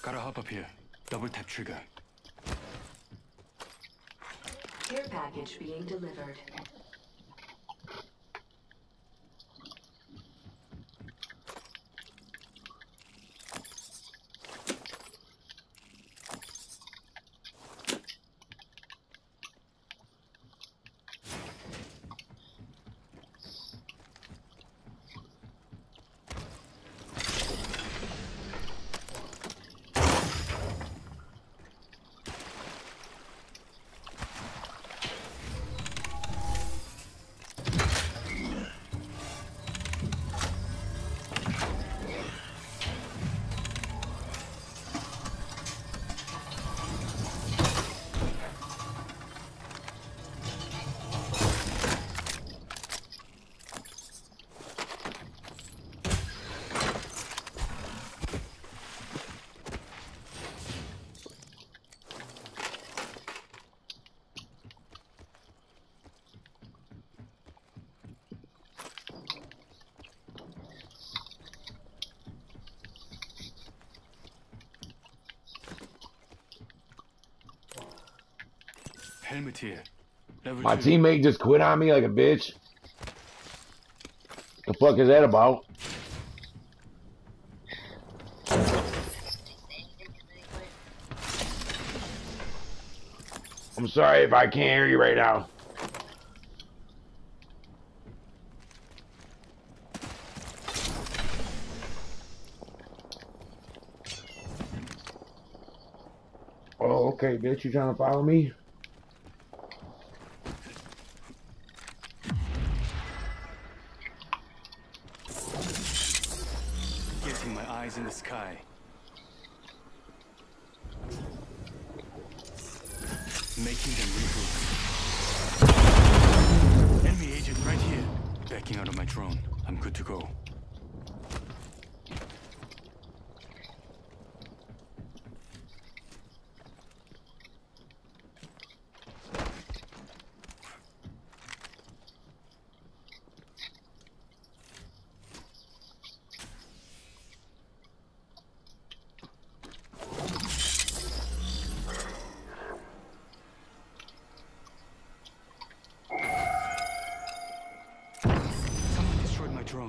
Gotta hop up here. Double tap trigger. Care package being delivered. Helmet here. Level My 2. teammate just quit on me like a bitch. The fuck is that about? I'm sorry if I can't hear you right now. Oh, okay, bitch. You trying to follow me? Getting my eyes in the sky. Making them regroup. Enemy agent right here. Backing out of my drone. I'm good to go. Someone destroyed my drone.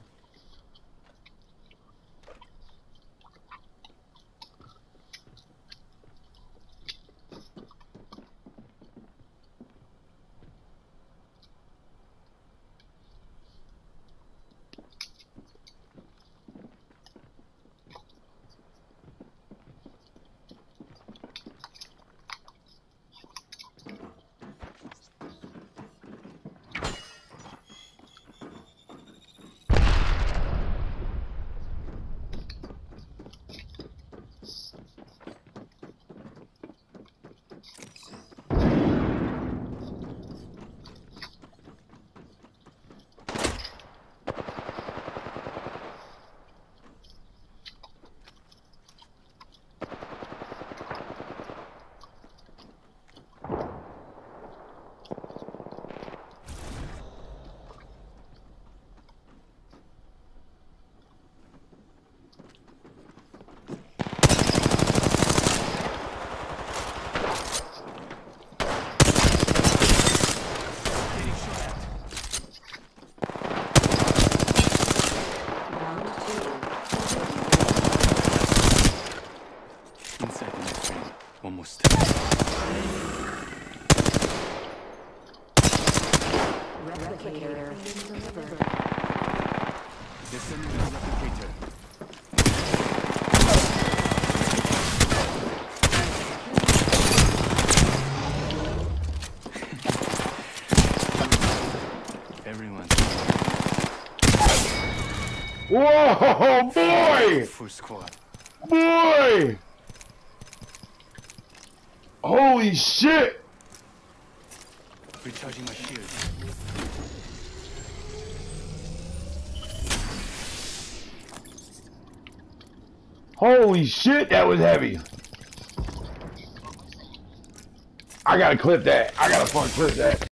Inside the next ring. Almost. Replicator delivered. They're sending me a replicator. Everyone. Whoa, boy! Full squad. Boy! Holy shit! Recharging my shield. Holy shit, that was heavy. I gotta clip that. I gotta fucking clip that.